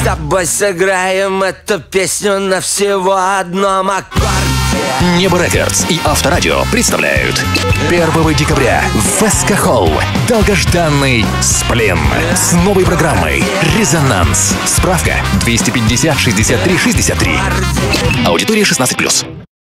с тобой сыграем эту песню на всего одном аккорде. Небо Рекордс и Авторадио представляют 1 декабря в ФСК Холл долгожданный «Сплин» с новой программой «Резонанс». Справка 250 63 63. Аудитория 16+.